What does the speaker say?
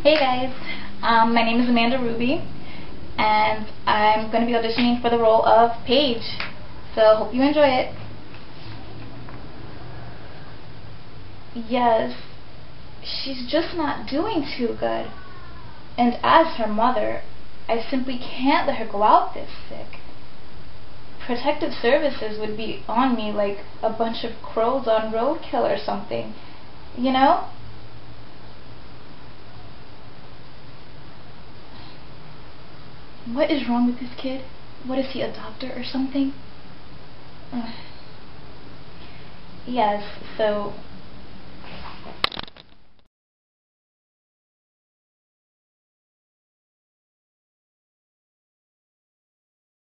Hey guys, my name is Amanda Ruby, and I'm going to be auditioning for the role of Paige, so hope you enjoy it. Yes, she's just not doing too good, and as her mother, I simply can't let her go out this sick. Protective services would be on me like a bunch of crows on roadkill or something, you know? What is wrong with this kid? What is he, a doctor or something? Yes, so